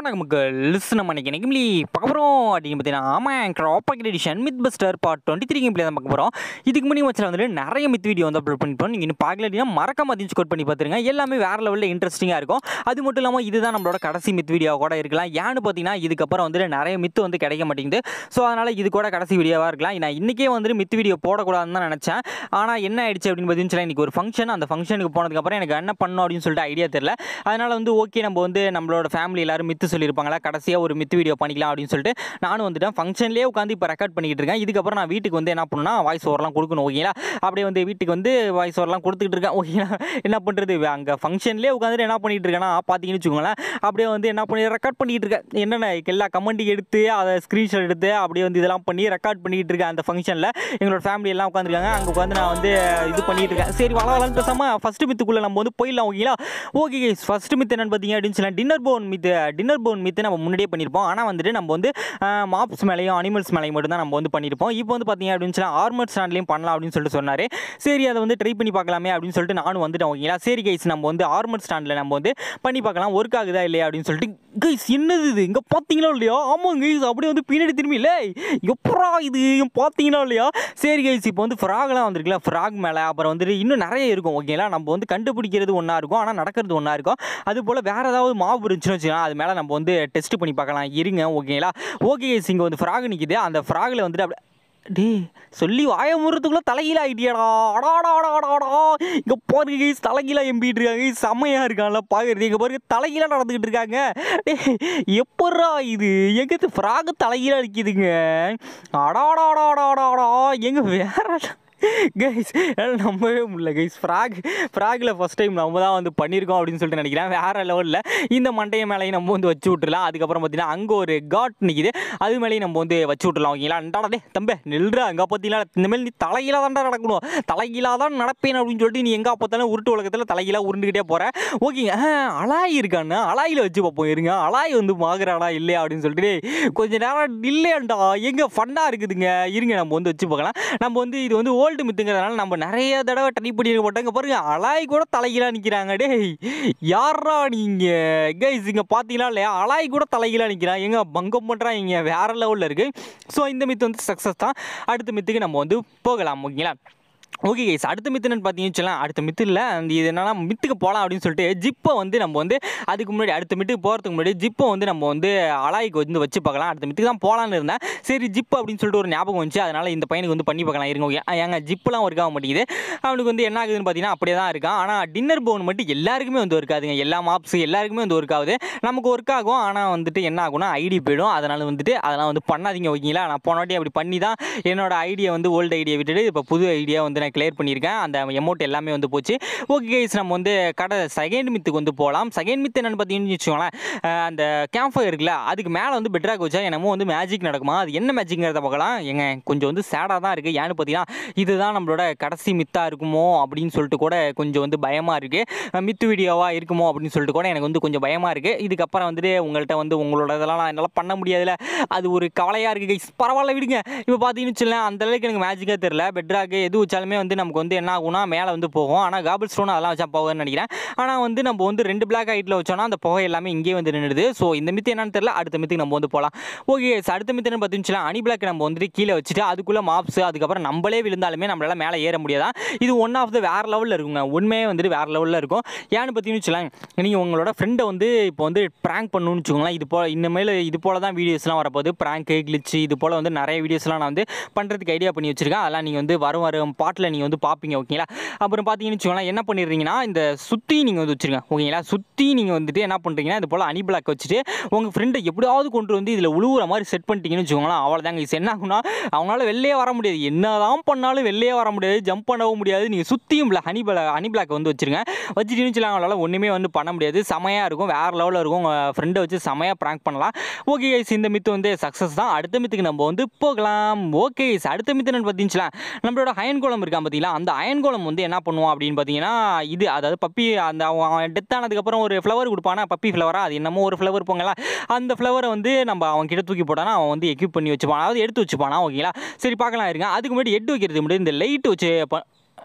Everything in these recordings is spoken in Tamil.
நமக்கு லிஸ்ட் நம்ம இன்னைக்கு பார்க்க போகிறோம் அப்படின்னு பார்த்தீங்கன்னா ஆமாம் crafter edition mythbuster part 23 game தான் பார்க்க போகிறோம். இதுக்கு முன்னாடி வச்சு வந்துட்டு நிறைய மித் வீடியோ வந்து அப்லோட் பண்ணிப்போம். நீங்கள் இன்னும் பார்க்கல அப்படின்னா மறக்காம அதிகம் ஸ்கோர் பண்ணி பார்த்துருங்க. எல்லாமே வேறு லெவலில் இன்ட்ரெஸ்டிங்காக இருக்கும். அது மட்டும் இல்லாமல் இதுதான் நம்மளோட கடைசி மித் வீடியோ கூட இருக்கலாம். ஏன்னு பார்த்தீங்கன்னா இதுக்கப்புறம் வந்துட்டு நிறைய மித்து வந்து கிடைக்க மாட்டேங்குது. ஸோ அதனால் இது கூட கடைசி வீடியோவாக இருக்கலாம். நான் இன்றைக்கே வந்துட்டு மித் வீடியோ போடக்கூடாதுன்னு தான் நினச்சேன். ஆனால் என்ன ஆயிடுச்சு அப்படின்னு பார்த்தீங்கன்னா இன்றைக்கி ஒரு ஃபங்க்ஷன், அந்த ஃபங்க்ஷனுக்கு போனதுக்கப்புறம் எனக்கு என்ன பண்ணணும் அப்படின்னு சொல்லிட்டு ஐடியா தெரியல. அதனால் வந்து ஓகே நம்ம வந்து நம்மளோட ஃபேமிலி எல்லாரும் மித்து சொல்லியிருப்பாங்களா, கடைசியாக ஒரு மித்து வீடியோ பண்ணிக்கலாம் அப்படின்னு சொல்லிட்டு நானும் வந்துட்டேன். ஃபங்க்ஷன்லேயே உட்காந்து இப்போ ரெக்கார்ட் பண்ணிக்கிட்டு இருக்கேன். இதுக்கப்புறம் நான் வீட்டுக்கு வந்து என்ன பண்ணணும்னா வாய்ஸ் ஓவர்லாம் கொடுக்கணும். ஓகேங்களா, அப்படியே வந்து வீட்டுக்கு வந்து வாய்ஸ் ஓவர்லாம் கொடுத்துக்கிட்டு இருக்கேன். ஓகேங்களா, என்ன பண்ணுறது, அங்கே ஃபங்க்ஷன்லேயே உட்காந்துட்டு என்ன பண்ணிகிட்டு இருக்கேன்னா பார்த்தீங்கன்னு வச்சுக்கோங்களேன், அப்படியே வந்து என்ன பண்ணி ரெக்கார்ட் பண்ணிக்கிட்டு இருக்கேன். என்னென்ன எல்லா கமெண்ட்டும் எடுத்து அதை ஸ்க்ரீன்ஷாட் எடுத்து அப்படியே வந்து இதெல்லாம் பண்ணி ரெக்கார்ட் பண்ணிக்கிட்டு இருக்கேன். அந்த ஃபங்க்ஷனில் எங்களோட ஃபேமிலி எல்லாம் உட்காந்துருக்காங்க. அங்கே உட்காந்து நான் வந்து இது பண்ணிகிட்டு இருக்கேன். சரி வளவலான்னு பேசாமல் ஃபஸ்ட்டு மித்துக்குள்ளே நம்ம வந்து போயிடலாம். ஓகேங்களா, ஓகே கைஸ், ஃபஸ்ட்டு மித்து என்னென்னு பார்த்தீங்க அப்படின்னு சொல்லலாம் டின்னர் போன் மித்து நம்ம முன்னாடியே பண்ணியிருப்போம். ஆனால் வந்துட்டு நம்ம வந்து மாப்ஸ் மேலேயும் அனிமல்ஸ் மேலேயும் மட்டும் தான் நம்ம வந்து பண்ணியிருப்போம். இப்போ வந்து பார்த்தீங்க அப்படின்னு சொல்லலாம் ஆர்மர் ஸ்டாண்ட்லேயும் பண்ணலாம் அப்படின்னு சொல்லிட்டு சொன்னார். சரி அதை வந்து ட்ரை பண்ணி பார்க்கலாமே அப்படின்னு சொல்லிட்டு நானும் வந்துட்டேன். ஓகேங்களா, சரி கைஸ் நம்ம வந்து ஆர்மர் ஸ்டாண்டில் நம்ம வந்து பண்ணி பார்க்கலாம் ஒர்க் ஆகுதா இல்லையா அப்படின்னு சொல்லிட்டு. கைஸ் என்னது இது, இங்கே பார்த்தீங்களா இல்லையா? ஆமாம் கைஸ், அப்படியே வந்து பின்னாடி திரும்பி இல்லை எப்பரா இது பார்த்தீங்களா இல்லையா? சரி கைஸ், இப்போ வந்து ஃப்ராக்லாம் வந்துருக்குல்ல, ஃப்ராக் மேலே அப்புறம் வந்துட்டு இன்னும் நிறைய இருக்கும். ஓகேங்களா, நம்ம வந்து கண்டுபிடிக்கிறது ஒன்றா இருக்கும், ஆனால் நடக்கிறது ஒன்றா இருக்கும். அது போல் வேறு ஏதாவது மாவு இருந்துச்சுன்னு வச்சுக்கலாம், அது மேலே நம்ம வந்து டெஸ்ட் பண்ணி பார்க்கலாம் இருங்க. ஓகேங்களா, ஓகே கைஸ், இங்கே வந்து ஃப்ராக் நிற்கிது. அந்த ஃப்ராகில் வந்துட்டு அப்படி டே சொல்லி வாய முறத்துக்குள்ளே தலைகீழ ஆகிட்டியாடா. அடாடாடாடாடா, இங்கே பாருங்க கைஸ், தலைகீழ எம்பிட்டு இருக்காங்க. செம்மையாக இருக்கான்ல பார்க்குறது. இங்கே பாருங்க தலைகீழ நடந்துக்கிட்டு இருக்காங்க. டே எப்பட்றா இது, எங்கே ஃப்ராகு தலைகீழ நிற்கிதுங்க. அடாடாடாடாடாடா, எங்கே வேற கைஸ் நம்பவே முடியல கைஸ். ஃப்ராகில் ஃபஸ்ட் டைம் நம்ம தான் வந்து பண்ணியிருக்கோம் அப்படின்னு சொல்லிட்டு நினைக்கிறேன். வேறு லெவலில் இந்த மண்டைய மேலேயும் நம்ம வந்து வச்சு விட்டுலாம். அதுக்கப்புறம் பார்த்தீங்கன்னா அங்கே ஒரு காட் நிற்கிது, அது மேலேயும் நம்ம வந்து வச்சு விட்டுலாம். ஓகேங்களா, அண்டாடே தம்பே நெல்றா, அங்கே பார்த்தீங்களா இந்தமாரி நீ தலைகீழாக தான்டா நடக்கணும், தலைகீழாக தான் நடப்பேன் அப்படின்னு சொல்லிட்டு நீ எங்கே பார்த்தாலும் உருட்டு உலகத்தில் தலைகீழாக உருண்டுக்கிட்டே போகிற. ஓகேங்க, அலாய் இருக்கான்னு அலாயில் வச்சு பார்ப்போம் இருங்க. அலாய் வந்து மாகுறாடா இல்லையா அப்படின்னு சொல்லிட்டு கொஞ்ச நேரம் இல்லையாண்டா, எங்கே ஃபன்னாக இருக்குதுங்க இருங்க நம்ம வந்து வச்சு பார்க்கலாம். நம்ம வந்து இது வந்து ஓல்டு மித்துங்கிறதுனால நம்ம நிறைய தடவை ட்ரை பண்ணியிருக்க மாட்டாங்க. பாருங்க அலாய் கூட தலைகீழா நிற்கிறாங்க. டேய் யாரா நீங்க கைஸ், இங்கே பார்த்தீங்களா இல்லையா, அலாய் கூட தலைகீழா நிற்கிறான். எங்க பங்கம் பண்ணுறான், இங்கே வேற லெவலில் இருக்குது. ஸோ இந்த மித்து வந்து சக்ஸஸ் தான். அடுத்த மித்துக்கு நம்ம வந்து போகலாம். ஓகேங்களா, ஓகே கைஸ், அடுத்த மித்து என்னன்னு பார்த்தீங்கன்னு வச்சுக்கலாம், அடுத்த மித்து இல்லை அந்த இது என்னன்னா மித்துக்கு போகலாம் அப்படின்னு சொல்லிட்டு ஜிப்பை வந்து நம்ம வந்து அதுக்கு முன்னாடி அடுத்த மித்துக்கு போகிறதுக்கு முன்னாடி ஜிப்பை வந்து நம்ம வந்து அலாய்க்கு வந்து வச்சு பார்க்கலாம். அடுத்த மித்துக்கு தான் போகலான்னு இருந்தேன். சரி ஜிப்பு அப்படின்னு சொல்லிட்டு ஒரு ஞாபகம் வந்துச்சு, அதனால் இந்த பையனுக்கு வந்து பண்ணி பார்க்கலாம் இருங்க. ஓகே ஏங்க ஜிப்பெலாம் ஒர்க் ஆக மாட்டேங்குது. அவனுக்கு வந்து என்ன ஆகுதுன்னு பார்த்தீங்கன்னா அப்படியே தான் இருக்கான். ஆனால் டின்னர் போன் மட்டும் எல்லாருக்குமே வந்து ஒர்க் ஆகுதுங்க. எல்லா மாப்ஸ் எல்லாருக்குமே வந்து ஒர்க் ஆகுது. நமக்கு ஒர்க் ஆகும், ஆனால் வந்துட்டு என்ன ஆகும்னா ஐடி போயிடும். அதனால் வந்துட்டு அதெல்லாம் வந்து பண்ணாதீங்க. ஓகேங்களா, நான் போன வாட்டி அப்படி பண்ணி தான் என்னோட ஐடியா வந்து ஓல்டு ஐடியா விட்டுட்டு இப்போ புது ஐடியா வந்து கிளியர் பண்ணியிருக்கேன். அந்த அமௌண்ட் எல்லாமே வந்து போச்சு. ஓகே கைஸ், நம்ம வந்து செகண்ட் மித்துக்கு வந்து போகலாம். செகண்ட் மித்து என்னென்னு பார்த்தீங்கன்னு வச்சுக்கோங்களேன், அந்த கேம்ப் ஃபயர் இருக்குல்ல, அதுக்கு மேலே வந்து பெட்ராக் வச்சா என்னமோ வந்து மேஜிக் நடக்குமா, அது என்ன மேஜிக்ங்கிறத பார்க்கலாம். எங்க கொஞ்சம் வந்து சேடாக தான் இருக்குது. ஏன்னு பார்த்தீங்கன்னா இதுதான் நம்மளோட கடைசி மித்தாக இருக்குமோ அப்படின்னு சொல்லிட்டு கூட கொஞ்சம் வந்து பயமாக இருக்குது. மித்து வீடியோவாக இருக்குமோ அப்படின்னு சொல்லிட்டு கூட எனக்கு வந்து கொஞ்சம் பயமாக இருக்குது. இதுக்கப்புறம் வந்துட்டு உங்கள்கிட்ட வந்து உங்களோட இதெல்லாம் நான் என்னால் பண்ண முடியாதுல்ல, அது ஒரு கவலையாக இருக்குது கைஸ். பரவாயில்ல விடுங்க. இப்போ பார்த்தீங்கன்னு வச்சுக்கலாம் அந்தளவுக்கு எனக்கு மேஜிக்காக தெரியல. பெட்ராக்கு எது வச்சாலுமே வந்து நமக்கு வந்து என்ன ஆகும்னா மேலே வந்து போகும். ஆனால் காபிள் ஸ்டோன் அதெல்லாம் வச்சா போகுதுன்னு நினைக்கிறேன். ஆனால் வந்து நம்ம வந்து 2 பிளாக் ஹைட்டில் வச்சோன்னா அந்த புகை எல்லாமே இங்கே வந்து நின்றுது. ஸோ இந்த மித்து என்னன்னு தெரியல. அடுத்த மித்துக்கு நம்ம வந்து போகலாம். ஓகே அடுத்த மித்து என்ன பார்த்தீங்கன்னா அனி பிளாக் நம்ம வந்துட்டு கீழே வச்சுட்டு அதுக்குள்ளே மாப்ஸ் அதுக்கப்புறம் நம்மளே விழுந்தாலுமே நம்மளால மேலே ஏற முடியாதான். இது ஒன் ஆஃப் த வேறு லெவலில் இருக்குங்க. உண்மையே வந்துட்டு வேறு லெவலில் இருக்கும். ஏன்னு பார்த்தீங்கன்னு வச்சுக்கலாம், நீங்கள் உங்களோட ஃப்ரெண்டை வந்து இப்போ வந்து ப்ராங்க் பண்ணணும்னு வச்சுக்கோங்களேன். இது போல் இனிமேல் இது போல் தான் வீடியோஸ்லாம் வரப்போகுது. ப்ராங்க்கு கிளிச்சு இது போல் வந்து நிறைய வீடியோஸ்லாம் நான் வந்து பண்ணுறதுக்கு ஐடியா பண்ணி வச்சுருக்கேன். அதெல்லாம் நீங்கள் வந்து வரும் பாட்டில் நீங்கள் வந்து பார்ப்பீங்க. ஓகேங்களா, அப்புறம் பார்த்தீங்கன்னு வச்சுக்கோங்களேன் என்ன பண்ணிடுறீங்கன்னா இந்த சுற்றி நீங்கள் வந்து வச்சுருங்க. ஓகேங்களா, சுற்றி நீங்கள் வந்துட்டு என்ன பண்ணுறீங்கன்னா இது போல் அனி பிளாக் வச்சுட்டு உங்கள் ஃப்ரெண்டை எப்படியாவது கொண்டு வந்து இதில் உழுவுற மாதிரி செட் பண்ணிட்டீங்கன்னு வச்சுக்கோங்களேன். அவ்வளோதாங்க. இது என்ன ஆகுனா அவங்களால வெளியே வர முடியாது. என்ன தான் பண்ணாலும் வெளியே வர முடியாது, ஜம்ப் பண்ணவும் முடியாது. நீங்கள் சுற்றியும் அனி பிளாக் வந்து வச்சுருங்க. வச்சுட்டு வச்சுலாம் அவங்களால ஒன்றுமே வந்து பண்ண முடியாது. செமையாக இருக்கும், வேறு லெவலில் இருக்கும். உங்கள் ஃப்ரெண்டை வச்சு செமையாக ப்ராங்க் பண்ணலாம். ஓகே கைஸ், இந்த மித்து வந்து சக்ஸஸ் தான். அடுத்த மித்துக்கு நம்ம வந்து போகலாம். ஓகே அடுத்த மித்து என்னன்னு பார்த்தீங்கன்னா நம்மளோட அயன் கோலம் இருக்கான் பார்த்தீங்களா, அந்த அயன் கோலம் வந்து என்ன பண்ணுவோம் அப்படின்னு பார்த்தீங்கன்னா இது அதாவது பப்பி அந்த அவன் டெத் ஆனதுக்கப்புறம் ஒரு ஃப்ளவர் கொடுப்பானா, பப்பி ஃப்ளவரா அது என்னமோ ஒரு ஃப்ளவர் போங்களா, அந்த ஃப்ளவரை வந்து நம்ம அவன் கிட்ட தூக்கி போட்டானா அவன் வந்து எக்யூப் பண்ணி வச்சுப்பான், அதாவது எடுத்து வச்சுப்பானா. ஓகேங்களா, சரி பார்க்கலாம் இருங்க. அதுக்கு முன்னாடி எட்டு வைக்கிறது முன்னாடி இந்த லைட் வச்சு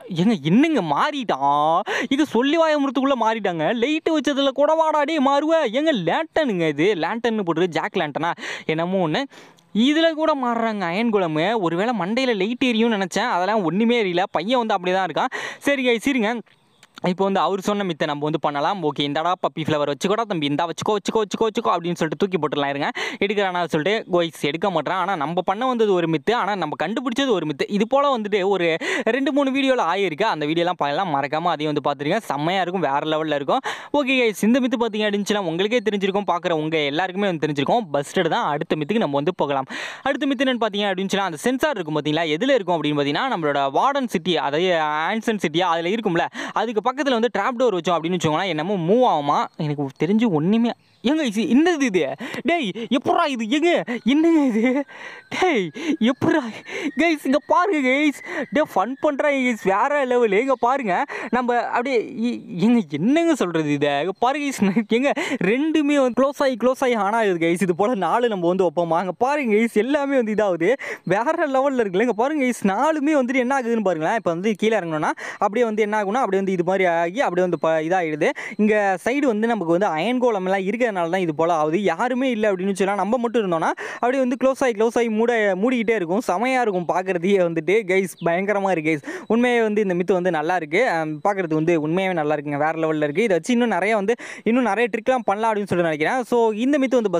ஏங்க என்னங்க மாறிட்டான், இது சொல்லி வாயமுறத்துக்குள்ளே மாறிட்டாங்க. லைட்டு வச்சதில் கூட வாடாடே மாறுவ. ஏங்க லேண்டனுங்க, இது லேண்டன்னு போட்டு ஜாக் லேண்டனா என்னமோ ஒன்று, இதில் கூட மாறுறாங்க அயன் குளமு. ஒருவேளை மண்டையில் லைட் எரியும்னு நினச்சேன், அதெல்லாம் ஒன்றுமே எரியல. பையன் வந்து அப்படி தான் இருக்கான். சரி கைஸ் இருங்க, இப்போ வந்து அவர் சொன்ன மித்தை நம்ம வந்து பண்ணலாம். ஓகே, இந்தடா பப்பி ஃப்ளவர் வச்சுக்கோடா தம்பி, இந்தா வச்சுக்கோ வச்சுக்கோ வச்சுக்கோ வச்சுக்கோ அப்படின்னு சொல்லிட்டு தூக்கி போட்டுடலாம். இருங்க எடுக்கிறானா சொல்லிட்டு கோய்ஸ் எடுக்க மாட்டேறான். ஆனால் நம்ம பண்ண வந்தது ஒரு மித்து, ஆனால் நம்ம கண்டுபிடிச்சது ஒரு மித்து. இது போல் வந்துட்டு ஒரு 2-3 வீடியோவில் ஆகிருக்கு. அந்த வீடியோலாம் பார்க்கலாம், மறக்காமல் அதையும் வந்து பார்த்துருக்கேன். செம்மையாக இருக்கும், வேறு லெவலில் இருக்கும். ஓகே கைஸ், இந்த மித்து பார்த்தீங்க அப்படின்னுச்சுன்னா உங்களுக்கே தெரிஞ்சிருக்கும், பார்க்குற உங்கள் எல்லாருக்குமே வந்து தெரிஞ்சிருக்கும். பஸ்டட் தான். அடுத்த மித்துக்கு நம்ம வந்து போகலாம். அடுத்த மித்து என்னன்னு பார்த்தீங்க அப்படின்னுச்சுன்னா அந்த சென்சார் இருக்கும் பார்த்தீங்களா, எதில் இருக்கும் அப்படின்னு பார்த்தீங்கன்னா நம்மளோட வார்டன் சிட்டி, அதாவது ஆன்சன் சிட்டியா அதில் இருக்கும்ல, அதுக்கு பக்கத்தில் வந்து ட்ராப் டோர் வச்சோம் அப்படின்னு வச்சோங்களேன், என்னமோ மூவ் ஆகுமா. எனக்கு தெரிஞ்சு ஒன்றுமே ஏங்க என்னது இது, டேய் எப்படா இது, ஏங்க என்னங்க இது, டேய் எப்படா கைஸ் இங்கே பாருங்க கைஸ், டே ஃபன் பண்ணுறாங்க கைஸ், வேற லெவலு. இங்கே பாருங்க நம்ம அப்படியே ஏங்க என்னங்க சொல்கிறது இதை பாருங்க கைஸ், எங்க ரெண்டுமே வந்து க்ளோஸ் ஆகி ஆன் ஆகுது கைஸ். இது போல் 4 நம்ம வந்து வைப்போமா, அங்கே பாருங்க கைஸ் எல்லாமே வந்து இதாகுது, வேற லெவலில் இருக்குல்ல. இங்கே பாருங்க கைஸ் 4மே வந்துட்டு என்ன ஆகுதுன்னு பாருங்களேன். இப்போ வந்து கீழே இறங்கணும்னா அப்படியே வந்து என்ன ஆகுனா அப்படியே வந்து இது மாதிரி ஆகி அப்படியே வந்து இதாகிடுது. இங்கே சைடு வந்து நமக்கு வந்து அயன் கோலம்லாம் இருக்கிறதுனால தான் இது போல் ஆகுது. யாருமே இல்லை அப்படின்னு சொல்லலாம், நம்ம மட்டும் இருந்தோம்னா அப்படியே வந்து க்ளோஸ் ஆகி மூடிக்கிட்டே இருக்கும். செமையாக இருக்கும் பார்க்குறதே வந்துட்டு கைஸ், பயங்கரமாக இருக்குது கைஸ். உண்மையே வந்து இந்த மித்து வந்து நல்லா இருக்குது, பார்க்குறது வந்து உண்மையாகவே நல்லா இருக்குங்க, வேறு லெவலில் இருக்குது. இதை வச்சு இன்னும் நிறைய ட்ரிக்லாம் பண்ணலாம் அப்படின்னு சொல்லி நினைக்கிறேன். ஸோ இந்த மித்து வந்து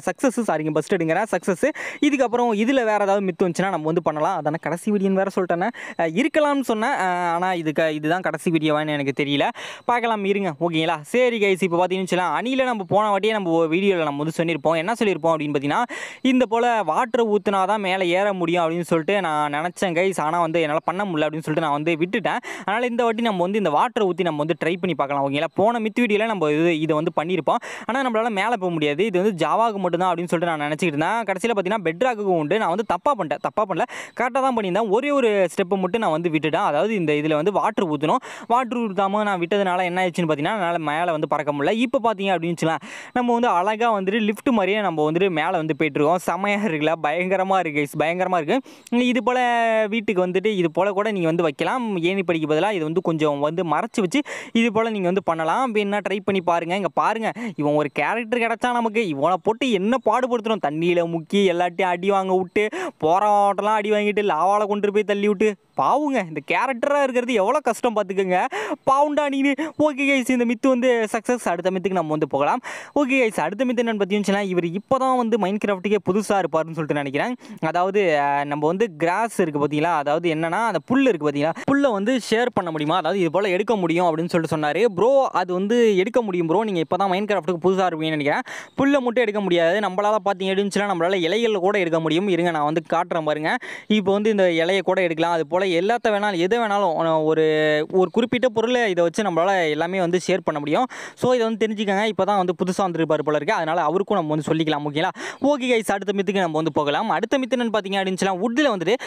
பஸ்ட் எடுங்கிறேன் சக்ஸஸ். இதுக்கப்புறம் இதில் வேறு ஏதாவது மித்து வந்துச்சுன்னா நம்ம வந்து பண்ணலாம். அதான கடைசி வீடியோன்னு வேறு சொல்லிட்டேன்னு இருக்கலாம்னு சொன்னேன், ஆனால் இதுதான் கடைசி வீடியோவான்னு எனக்கு தெரியல, பார்க்கலாம் இருங்க. ஓகேங்களா, சரி கைஸ். இப்போ பார்த்தீங்கன்னு சொல்லலாம் அணியில் நம்ம போன வாட்டியே நம்ம வீடியோவில் நம்ம வந்து சொல்லியிருப்போம், என்ன சொல்லியிருப்போம் அப்படின்னு பார்த்தீங்கன்னா இந்த போல் வாட்டரை ஊற்றினா தான் மேலே ஏற முடியும் அப்படின்னு சொல்லிட்டு நான் நினச்சேன் கைஸ். ஆனால் வந்து என்னால் பண்ண முடியல அப்படின்னு சொல்லிட்டு நான் வந்து விட்டுட்டேன். அதனால் இந்த வாட்டி நம்ம வந்து இந்த வாட்டரை ஊற்றி நம்ம வந்து ட்ரை பண்ணி பார்க்கலாம். ஓகேங்களா, போன மித்து வீடியோவில் நம்ம இதை வந்து பண்ணியிருப்போம், ஆனால் நம்மளால் மேலே போக முடியாது, இது வந்து ஜாவாக்கு மட்டும்தான் அப்படின்னு சொல்லிட்டு நான் நினச்சிக்கிட்டு இருந்தேன். கடைசியில் பார்த்தீங்கன்னா பெட்ராக்குக்கும் உண்டு. நான் வந்து தப்பாக பண்ணல, கரெக்டாக தான் பண்ணியிருந்தேன். ஒரே ஒரு ஸ்டெப்பை மட்டும் நான் வந்து விட்டுட்டேன். அதாவது இந்த இதில் வந்து வாட்டர் ஊற்றாமல் நான் விட்டதுனால என்ன ஆயிடுச்சுன்னு பார்த்தீங்கன்னா என்னால் மேலே வந்து பறக்க முடியல. இப்போ பார்த்தீங்க அப்படின்னு சொல்லலாம் நம்ம வந்து அழகாக வந்துட்டு லிஃப்ட் மாதிரியே நம்ம வந்துட்டு மேலே வந்து போய்ட்டுருக்கோம். செமையாக இருக்குல்ல, பயங்கரமாக இருக்குது, பயங்கரமாக இருக்குது. இது போல் வீட்டுக்கு வந்துட்டு இது போல் கூட நீங்கள் வந்து வைக்கலாம். ஏணி படிக்க பதிலாக இது வந்து கொஞ்சம் வந்து மறைச்சி வச்சு இது போல் நீங்கள் வந்து பண்ணலாம். அப்படின்னா ட்ரை பண்ணி பாருங்கள். இங்கே பாருங்கள், இவன் ஒரு கேரக்டர் கிடச்சா நமக்கு இவனை போட்டு என்ன பாடுபடுத்துகிறோம், தண்ணியில் முக்கி எல்லாத்தையும் அடி வாங்க விட்டு போராட்டம்லாம் அடி வாங்கிட்டு லாவால் கொண்டு போய் தள்ளி விட்டு பாவுங்க. இந்த கேரக்டராக இருக்கிறது எவ்வளோ கஷ்டம் பார்த்துக்கோங்க, பாவுண்டா நீனு. ஓகே கைஸ், இந்த மித்து வந்து சக்ஸஸ். அடுத்த மித்துக்கு நம்ம வந்து போகலாம். ஓகே கைஸ், அடுத்த மித்து என்னென்னு பார்த்தீங்கன்னா இவர் இப்போ தான் வந்து மைண்ட் கிராஃப்ட்டுக்கே புதுசாக இருப்பார்னு சொல்லிட்டு நினைக்கிறேன். அதாவது நம்ம வந்து கிராஸ் இருக்குது பார்த்தீங்களா, அதாவது என்னன்னா அந்த புல் இருக்குது பார்த்தீங்களா, புல்லை வந்து ஷேர் பண்ண முடியுமா, அதாவது இது போல் எடுக்க முடியும் அப்படின்னு சொல்லிட்டு சொன்னார். ப்ரோ அது வந்து எடுக்க முடியும் ப்ரோ, நீங்கள் இப்போ தான் மைண்ட் கிராஃப்ட்டுக்கு புதுசாக இருப்பீங்கன்னு நினைக்கிறேன். புல்லை மட்டும் எடுக்க முடியாது, நம்மளால் பார்த்தீங்க அப்படின்னு நம்மளால் இலைகளில் கூட எடுக்க முடியும். இருங்க நான் வந்து காட்டுறேன் பாருங்க. இப்போ வந்து இந்த இலையை கூட எடுக்கலாம். அது போல் எல்லாத்த வேணாலும் எதை வேணாலும் ஒரு குறிப்பிட்ட பொருளை இதை வச்சு நம்மளால் எல்லாமே வந்து ஷேர் பண்ண முடியும். ஸோ இதை வந்து தெரிஞ்சுக்கங்க, இப்போ தான் வந்து புதுசாக வந்துருப்பார் போல இருக்குது, அதனால் அவருக்கும் நம்ம வந்து சொல்லிக்கலாம். ஓகேங்களா, ஓகே கைஸ், அடுத்த மித்துக்கு நம்ம வந்து போகலாம். அடுத்த மித்து என்னன்னு பார்த்தீங்க அப்படின்னு வுட்டில் வந்துட்டு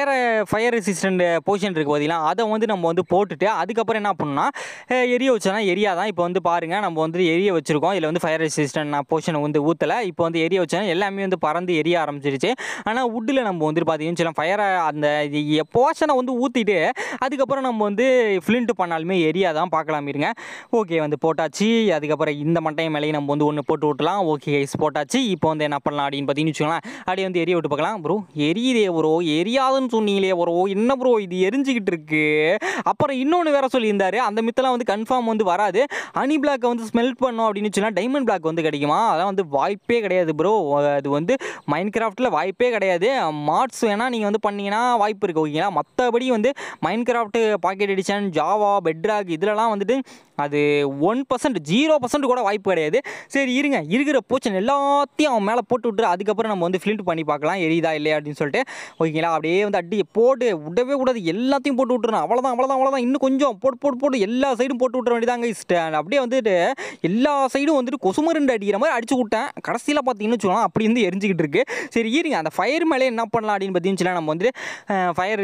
ஃபயர் ரெசிஸ்டன்ட் போர்ஷன் இருக்குது பார்த்தீங்கன்னா, அதை வந்து நம்ம வந்து போட்டுட்டு அதுக்கப்புறம் என்ன பண்ணணும்னா எரிய வச்சோன்னா எரியாதான். இப்போ வந்து பாருங்கள், நம்ம வந்து எரிய வச்சுருக்கோம், இதில் வந்து ஃபயர் ரெசிஸ்டன்ட் போர்ஷனை வந்து ஊற்றலை. இப்போ வந்து எரிய வச்சோன்னா எல்லாமே வந்து பறந்து எரிய ஆரம்பிச்சிருச்சு. ஆனால் வுட்டில் நம்ம வந்துட்டு பார்த்தீங்கன்னு ஃபயரை அந்த போர்ஷனை வந்து ஊற்றிட்டு அதுக்கப்புறம் நம்ம வந்து ஃப்ளிண்ட் பண்ணாலுமே எரியாதான், பார்க்கலாம் இருங்க. ஓகே வந்து போட்டாச்சு. அதுக்கப்புறம் இந்த மண்டையை மேலேயும் நம்ம வந்து ஒன்று போட்டு விட்டலாம். ஓகே கைஸ் போட்டாச்சு. இப்போ வந்து என்ன பண்ணலாம் அப்படின்னு பார்த்தீங்கன்னு வச்சுக்கோங்களேன், அப்படியே வந்து எரிய விட்டு பார்க்கலாம். ப்ரோ எரியுதே ப்ரோ, எரியாதுன்னு சொன்னீங்களே ப்ரோ, என்ன ப்ரோ இது எரிஞ்சிக்கிட்டு இருக்கு. அப்புறம் இன்னொன்று வேற சொல்லியிருந்தாரு, அந்த மித்தெல்லாம் வந்து கன்ஃபார்ம் வந்து வராது, ஹனி பிளாக்கை வந்து ஸ்மெல்ட் பண்ணோம் அப்படின்னு சொன்னால் டைமண்ட் பிளாக் வந்து கிடைக்குமா. அதான் வந்து வாய்ப்பே கிடையாது ப்ரோ, அது வந்து மைண்ட் கிராஃப்ட்டில் வாய்ப்பே கிடையாது. மாட்ஸ் வேணால் நீங்கள் வந்து பண்ணிங்கன்னா வாய்ப்பு இருக்குது. ஓகேங்களா, மற்றபடி வந்து Minecraft pocket edition Java Bedrock இதிலலாம் வந்துட்டு அது 1% 0% கூட வாய்ப்பு கிடையாது. சரி இருங்க, இருக்கிற போர்ஷன் எல்லாத்தையும் அவன் மேலே போட்டு விட்டுரு, அதுக்கப்புறம் நம்ம வந்து ஃப்ளிண்ட் பண்ணி பார்க்கலாம் எரியுதா இல்லையா அப்படின்னு சொல்லிட்டு. ஓகேங்களா, அப்படியே வந்து அடி போட்டு விடவே கூடாது, எல்லாத்தையும் போட்டு விட்டுறணும். அவ்வளோதான், இன்னும் கொஞ்சம் போட்டு எல்லா சைடும் போட்டு விட்டுற வேண்டியதாங்க. அப்படியே வந்துட்டு எல்லா சைடும் வந்துட்டு கொசுமருண்டு அடிக்கிற மாதிரி அடிச்சு விட்டேன். கடைசியில் பார்த்தீங்கன்னு சொல்லலாம் அப்படி வந்து எரிஞ்சிக்கிட்டு இருக்கு. சரி இருங்க, அந்த ஃபயர் மேலே என்ன பண்ணலாம் அப்படின்னு பார்த்தீங்கன்னா நம்ம வந்து ஃபயர் ரெசிஸ்டன்ட்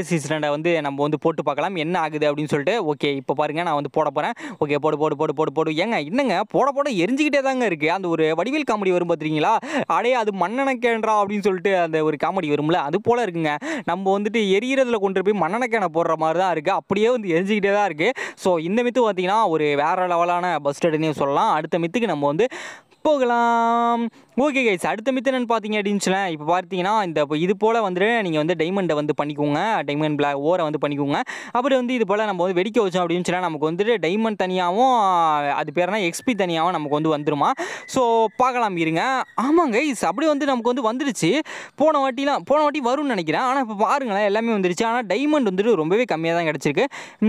டைமண்டை வந்து நம்ம வந்து போட்டு பார்க்கலாம் என்ன ஆகுது அப்படின்னு சொல்லிட்டு. ஓகே இப்போ பாருங்கள் நான் வந்து போட போகிறேன். ஓகே போடு போடு போடு போடு போடு. ஏங்க என்னங்க போட போட எரிஞ்சிக்கிட்டே தாங்க இருக்குது. அந்த ஒரு வடிவேல் காமெடி வரும் பார்த்துருக்கீங்களா, அடே அது மண்ணெண்ணெய்க்கேன்றா அப்படின்னு சொல்லிட்டு அந்த ஒரு காமெடி வரும்ல, அது போல் இருக்குங்க. நம்ம வந்துட்டு எரியறதுல கொண்டு போய் மண்ணெண்ணெய்க்கேனை போடுற மாதிரி தான் இருக்குது. அப்படியே வந்து எரிஞ்சிக்கிட்டே தான் இருக்குது. ஸோ இந்த மித்து பார்த்தீங்கன்னா ஒரு வேறு லெவலான பஸ்டட்னே சொல்லலாம். அடுத்த மித்துக்கு நம்ம வந்து போகலாம். ஓகே கைஸ், அடுத்த மித்து என்னன்னு பார்த்தீங்க அப்படின்னு இப்போ பார்த்தீங்கன்னா இந்த இது போல் வந்துட்டு நீங்கள் வந்து டைமண்டை வந்து பண்ணிக்கோங்க, டைமண்ட் பிளாக் ஓரை வந்து பண்ணிக்கோங்க. அப்புறம் வந்து இது போல் நம்ம வந்து வெடிக்க வச்சோம் அப்படின்னு சொன்னால் நமக்கு வந்துட்டு டைமண்ட் தனியாகவும் அது பேர்னா எக்ஸ்பி தனியாகவும் நமக்கு வந்து வந்துருமா. ஸோ பார்க்கலாம் இருங்க. ஆமாங்க கைஸ், அப்படி வந்து நமக்கு வந்து வந்துடுச்சு. போன வாட்டி வரும்னு நினைக்கிறேன். ஆனால் இப்போ பாருங்களேன் எல்லாமே வந்துருச்சு. ஆனால் டைமண்ட் வந்துட்டு ரொம்பவே கம்மியாக தான் கிடச்சிருக்கு.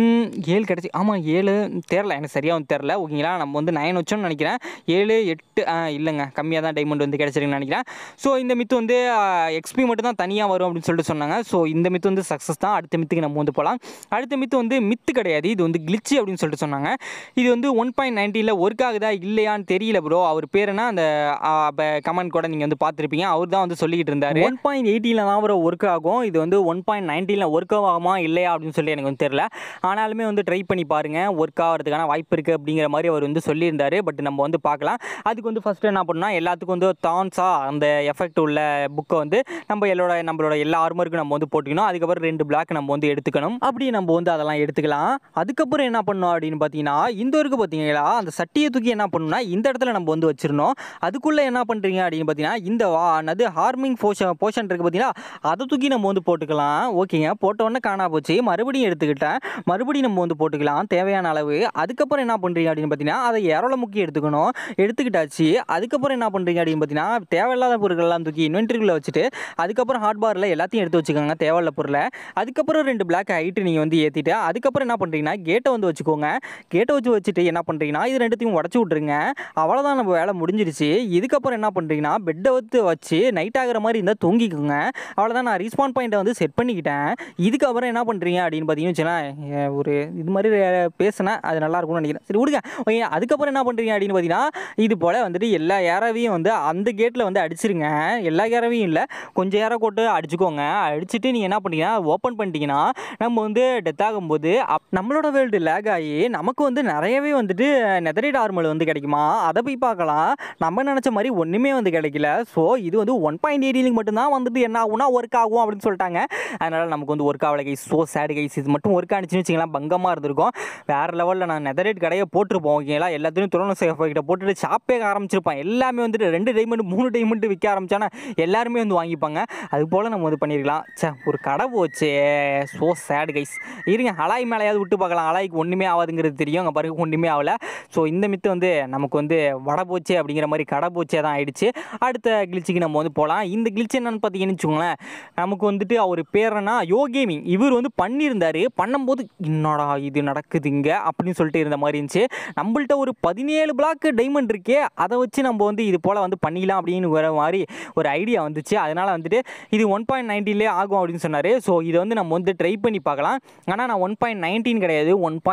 7 கிடச்சி. ஆமாம் 7 தெரில, எனக்கு சரியாக வந்து தெரில. ஓகேங்களா, நம்ம வந்து 9 வச்சோம்னு நினைக்கிறேன். 7 8 இல்லைங்க கம்மியாக தான் டைமண்ட் வந்து கிடச்சிருக்குன்னு நினைக்கிறேன். ஸோ இந்த மித்து வந்து எக்ஸ்பி மட்டும் தான் தனியாக வரும் அப்படின்னு சொல்லிட்டு சொன்னாங்க. ஸோ இந்த மித்து வந்து சக்ஸஸ் தான். அடுத்த மித்துக்கு நம்ம வந்து போகலாம். அடுத்த மித்து வந்து மித்து கிடையாது, இது வந்து கிளிச்சு அப்படின்னு சொல்லிட்டு சொன்னாங்க. இது வந்து 1.19 ஒர்க் ஆகுதா இல்லையான்னு தெரியல ப்ரோ. அவர் பேர் என்ன அந்த கமெண்ட் கூட நீங்கள் வந்து பார்த்துருப்பீங்க. அவர் தான் வந்து சொல்லிக்கிட்டு இருந்தார் 1.18 தான் ப்ரோ ஒர்க் ஆகும். இது வந்து 1.19 ஒர்க் ஆகுமா இல்லையா அப்படின்னு சொல்லி எனக்கு வந்து தெரியல. ஆனாலுமே வந்து ட்ரை பண்ணி பாருங்கள், ஒர்க் ஆகிறதுக்கான வாய்ப்பு இருக்குது அப்படிங்கிற மாதிரி அவர் வந்து சொல்லியிருந்தார். பட் நம்ம வந்து பார்க்கலாம். அதுக்கு வந்து ஃபஸ்ட்டு என்ன பண்ணால் எல்லாத்துக்கும் வந்து தான்ஸா அந்த எஃபெக்ட் உள்ள புக்கை வந்து நம்மளோட எல்லா ஆர்மருக்கும் நம்ம வந்து போட்டுக்கணும். அதுக்கப்புறம் 2 பிளாக் நம்ம வந்து எடுத்துக்கணும். அப்படி நம்ம வந்து அதெல்லாம் எடுத்துக்கலாம். அதுக்கப்புறம் என்ன பண்ணோம் அப்படின்னு பார்த்தீங்கன்னா இந்த வரைக்கும் பார்த்தீங்களா அந்த சட்டியை தூக்கி என்ன பண்ணணும்னா இந்த இடத்துல நம்ம வந்து வச்சிடணும். அதுக்குள்ளே என்ன பண்ணுறீங்க அப்படின்னு பார்த்தீங்கன்னா இந்த அது ஹார்மிங் போர்ஷன் இருக்குது பார்த்தீங்களா, அதை தூக்கி நம்ம வந்து போட்டுக்கலாம். ஓகேங்க, போட்டோன்னே காணா போச்சு. மறுபடியும் எடுத்துக்கிட்டேன். மறுபடியும் நம்ம வந்து போட்டுக்கலாம் தேவையான அளவு. அதுக்கப்புறம் என்ன பண்ணுறீங்க அப்படின்னு பார்த்தீங்கன்னா அதை இரவல முக்கி எடுத்துக்கணும். எடுத்துக்கிட்டாச்சு. அதுக்கப்புறம் என்ன பண்ணுறீங்க அப்படின்னு பார்த்தீங்கன்னா தேவையில்லாத பொருட்கள்லாம் தூக்கி இன்வென்ட்ரிக்குள்ளே வச்சுட்டு அதுக்கப்புறம் ஹாட் பாரில் எல்லாத்தையும் எடுத்து வச்சுக்கோங்க தேவையில்ல பொருளை. அதுக்கப்புறம் 2 பிளாக் ஹைட்டு நீங்கள் வந்து ஏற்றிட்டு அதுக்கப்புறம் என்ன பண்ணுறீங்கன்னா கேட்டை வந்து வச்சுக்கோங்க. கேட்டை வச்சுட்டு என்ன பண்ணுறீங்கன்னா இது ரெண்டுத்தையும் உடச்சி விட்ருங்க. அவ்வளோதான், நம்ம வேலை முடிஞ்சிருச்சு. இதுக்கப்புறம் என்ன பண்ணுறீங்கன்னா பெட்டை வச்சு நைட் ஆகிற மாதிரி இருந்தால் தூங்கிக்கோங்க. அவ்வளோதான், நான் ரீஸ்பான் பாயிண்ட்டை வந்து செட் பண்ணிக்கிட்டேன். இதுக்கப்புறம் என்ன பண்ணுறீங்க அப்படின்னு பார்த்தீங்கன்னா ஒரு இது மாதிரி பேசினேன், அது நல்லா இருக்கும்னு நினைக்கிறேன். சரி விடுங்க. ஓகே, அதுக்கப்புறம் என்ன பண்ணுறீங்க அப்படின்னு பார்த்தீங்கன்னா இது போல் வந்துட்டு எல்லா ஏராவையும் வந்து அந்த கேட்டில் வந்து அடிச்சிருங்க. எல்லா ஏராவையும் இல்லை, கொஞ்சம் ஏரை போட்டு அடிச்சுக்கோங்க. அடிச்சுட்டு நீங்கள் என்ன பண்ணீங்கன்னா ஓப்பன் பண்ணிட்டீங்கன்னா நம்ம வந்து டெத் ஆகும்போது நம்மளோட வேர்ல்டு லேக் ஆகி நமக்கு வந்து நிறையவே வந்துட்டு நெதரைட் ஆர்மல் வந்து கிடைக்குமா. அதை போய் பார்க்கலாம். நம்ம நினச்ச மாதிரி ஒன்றுமே வந்து கிடைக்கல. ஸோ இது வந்து 1.18 மட்டும்தான் வந்துட்டு என்ன ஆகும்னா ஒர்க் ஆகும் அப்படின்னு சொல்லிட்டாங்க. அதனால் நமக்கு வந்து ஒர்க் ஆகலை கைஸ். So sad guys. இது மட்டும் ஒர்க் ஆனிச்சுன்னு வச்சிங்களேன் பங்கமாக இருந்திருக்கும். வேறு லெவலில் நான் நெதரைட் கடையை போட்டிருப்போம். ஓகேங்களா, எல்லாத்தையும் துரோண சேஃப்கிட்ட போட்டுட்டு ஷாப்பே ஆரம்பிச்சிருப்பான். எல்லாமே வந்துட்டு 2 டைமண்ட் 3 டைமண்ட் விற்க ஆரம்பிச்சானா எல்லாருமே வந்து வாங்கிப்பாங்க. அது போல் நம்ம வந்து பண்ணியிருக்கலாம். ஒரு கடை போச்சு. So sad guys. இருங்க, அலாய் மேலேயாவது விட்டு பார்க்கலாம். அலாய்க்கு ஒன்றுமே ஆகாதுங்கிறது தெரியும். அங்கே பாருங்க ஒன்றுமே ஆகலை. ஸோ இந்த மித்து வந்து நமக்கு வந்து வடை போச்சு அப்படிங்கிற மாதிரி கடை போச்சே தான் ஆயிடுச்சு. அடுத்த கிளிச்சுக்கு நம்ம வந்து போகலாம். இந்த கிளிச் என்னன்னு பார்த்தீங்கன்னு வச்சுக்கோங்களேன், நமக்கு வந்துட்டு அவர் பேர்னா யோ கேமிங். இவர் வந்து பண்ணியிருந்தார். பண்ணும்போது என்னடா இது நடக்குதுங்க அப்படின்னு சொல்லிட்டு இருந்த மாதிரி இருந்துச்சு. நம்மள்ட்ட ஒரு 17 பிளாக் டைமண்ட் இருக்கே, அதை வச்சு நம்ம வந்து இது போல் வந்து பண்ணிக்கலாம் அப்படின்னு வர மாதிரி ஒரு ஐடியா வந்துச்சு. அதனால் வந்துட்டு இது 1.19 ஆகும் அப்படின்னு சொன்னார். ஸோ இதை வந்து நம்ம வந்து ட்ரை பண்ணி பார்க்கலாம். ஆனால் நான் 1.19 கிடையாது,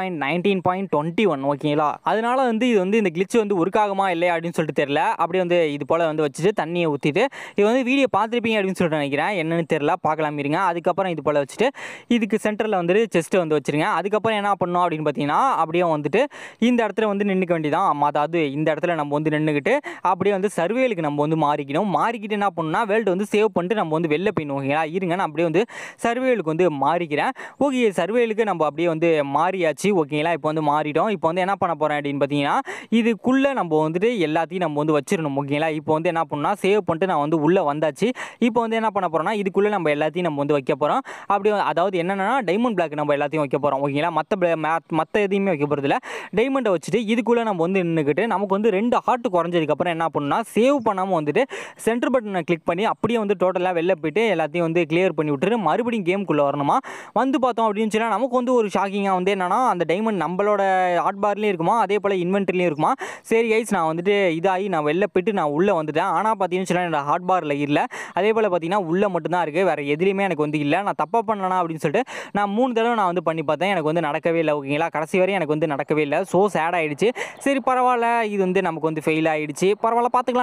1.19.21. ஓகேங்களா, அதனால வந்து இது வந்து இந்த கிளிச் வந்து ஒர்க் ஆகுமா இல்லையா அப்படின்னு சொல்லிட்டு தெரியல. அப்படியே வந்து இது போல் வந்து வச்சுட்டு தண்ணியை ஊற்றிட்டு இது வந்து வீடியோ பார்த்துருப்பீங்க அப்படின்னு சொல்லிட்டு நினைக்கிறேன். என்னன்னு தெரியல, பார்க்கலாம் இருங்க. அதுக்கப்புறம் இது போல் வச்சுட்டு இதுக்கு சென்டரில் வந்துட்டு செஸ்ட்டை வந்து வச்சுருங்க. அதுக்கப்புறம் என்ன பண்ணோம் அப்படின்னு பார்த்தீங்கன்னா அப்படியே வந்துட்டு இந்த இடத்துல வந்து நின்றுக்க வேண்டியதான். அதாவது இந்த இடத்துல நம்ம வந்து நின்றுக்கிட்டு அப்படியே வந்து சர்வேலுக்கு நம்ம வந்து மாறிக்கணும். மாறிக்கிட்டு என்ன பண்ணணும்னா வேர்ல்டு வந்து சேவ் பண்ணிட்டு நம்ம வந்து வெளில போயிடணும். ஓகேங்களா, இருங்க நான் அப்படியே வந்து சர்வேலுக்கு வந்து மாறிக்கிறேன். ஓகே, சர்வேலுக்கு நம்ம அப்படியே வந்து மாறியாச்சு. ஓகேங்களா, இப்போ வந்து மாறிட்டோம். இப்போ வந்து என்ன பண்ண போகிறேன் அப்படின்னு பார்த்தீங்கன்னா இதுக்குள்ளே நம்ம வந்துட்டு எல்லாத்தையும் நம்ம வந்து வச்சிடணும். ஓகேங்களா, இப்போ வந்து என்ன பண்ணால் சேவ் பண்ணிட்டு நான் வந்து உள்ளே வந்தாச்சு. இப்போ வந்து என்ன பண்ண போகிறோம்னா இதுக்குள்ளே நம்ம எல்லாத்தையும் நம்ம வந்து வைக்க போகிறோம். அப்படியே அதாவது என்னென்னா டைமண்ட் பிளாக் நம்ம எல்லாத்தையும் வைக்க போகிறோம். ஓகேங்களா, மற்ற எதையுமே வைக்க போகிறதில்ல. டைமண்டை வச்சுட்டு இதுக்குள்ளே நம்ம வந்து நின்றுக்கிட்டு நமக்கு வந்து 2 ஹார்ட் குறைஞ்சதுக்கப்புறம் என்ன பண்ணணும்னா சேவ் பண்ணாமல் வந்துட்டு சென்டர் பட்டனை கிளிக் பண்ணி அப்படியே வந்து டோட்டலாக வெளில போயிட்டு எல்லாத்தையும் வந்து கிளியர் பண்ணி விட்டுட்டு மறுபடியும் கேமுக்குள்ளே வரணுமா. வந்து பார்த்தோம் அப்படின்னு சொன்னால் நமக்கு வந்து ஒரு ஷாக்கிங்காக வந்து என்னன்னா அந்த டைமண்ட் நம்மளோட ஹாட் பார்லேயும் இருக்குமா, அதே போல் இன்வென்ட்ரிலையும் இருக்குமா. சரி கைஸ், நான் வந்துட்டு இதாகி நான் வெளில போயிட்டு நான் உள்ளே வந்துட்டேன். ஆனால் பார்த்தீங்கன்னு சொன்னால் என்னோட ஹாட் பாரில் இல்லை. அதே போல் பார்த்தீங்கன்னா உள்ளே மட்டும்தான் இருக்குது, வேறு எதுலேயுமே எனக்கு வந்து இல்லை. நான் தப்பாக பண்ணலாம் அப்படின்னு சொல்லிட்டு நான் 3 தடவை நான் வந்து பண்ணி பார்த்தேன். எனக்கு வந்து நடக்கவே இல்லை. ஓகேங்களா, கடைசி வரையும் எனக்கு வந்து நடக்கவே இல்லை. ஸோ சேட் ஆகிடுச்சு. சரி பரவாயில்ல, இது வந்து நமக்கு வந்து ஃபெயில் ஆகிடுச்சு. பரவாயில்ல, பார்த்துக்கலாம்.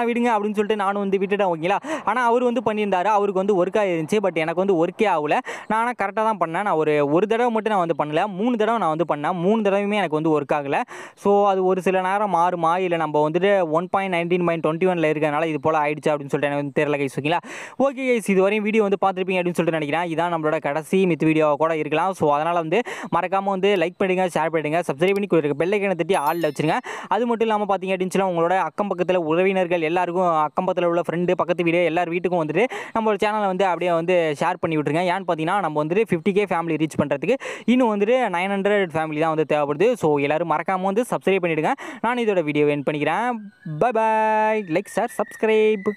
விடுங்க அப்படின்னு சொல்லிட்டு நானும் வந்து விட்டுட்டேன் ஓகேங்களா. ஆனால் அவர் வந்து பண்ணியிருந்தாரு, அவருக்கு வந்து ஒர்க் ஆயிருந்துச்சு. பட் எனக்கு வந்து ஒர்க்கே ஆகல. நான் ஆனால் கரெக்டாக தான் பண்ணேன். நான் ஒரு தடவை மட்டும் நான் வந்து பண்ணல, 3 தடவை நான் வந்து பண்ணேன். 3 தடவையுமே எனக்கு வந்து ஒர்க் ஆகலை. ஸோ அது ஒரு சில நேரம் மாறுமா இல்லை நம்ம வந்துட்டு 1.19.21 இருக்கிறதுனால இது போல் ஆயிடுச்சு அப்படின்னு சொல்லிட்டு எனக்கு வந்து தெரியல கைஸ் ஓகேங்களா. ஓகே கைஸ், இது வரையும் வீடியோ வந்து பார்த்துருப்பீங்க அப்படின்னு சொல்லிட்டு நினைக்கிறேன். இதான் நம்மளோட கடைசி மித் வீடியோ கூட இருக்கலாம். ஸோ அதனால் வந்து மறக்காமல் வந்து லைக் பண்ணிடுங்க, ஷேர் பண்ணிடுங்க, சப்ஸ்கிரைப் பண்ணி பெல் ஐக்கனை தட்டி ஆளில் வச்சுருங்க. அது மட்டும் இல்லாமல் பார்த்தீங்க அப்படின்னு சொன்னால் உங்களோட அக்கம் பக்கத்தில் உறவினர்கள் எல்லாருக்கும், அக்கம் பக்கத்தில் உள்ள ஃப்ரெண்டு, பக்கத்து வீடு எல்லார் வீட்டுக்கும் வந்துட்டு நம்மளோட சேனலை வந்து அப்படியே வந்து ஷேர் பண்ணி விட்டுருங்க. ஏன்னு பார்த்தீங்கன்னா நம்ம வந்துட்டு 50K ஃபேமிலி ரீச் பண்ணுறதுக்கு இன்னும் வந்துட்டு 900 ஃபேமிலி தான் வந்து தேவைப்படுது. ஸோ எல்லோரும் மறக்காமல் வந்து சப்ஸ்கிரைப் பண்ணிவிடுங்க. நான் இதோட வீடியோ எண்ட் பண்ணிக்கிறேன். Bye bye. Like, share, subscribe.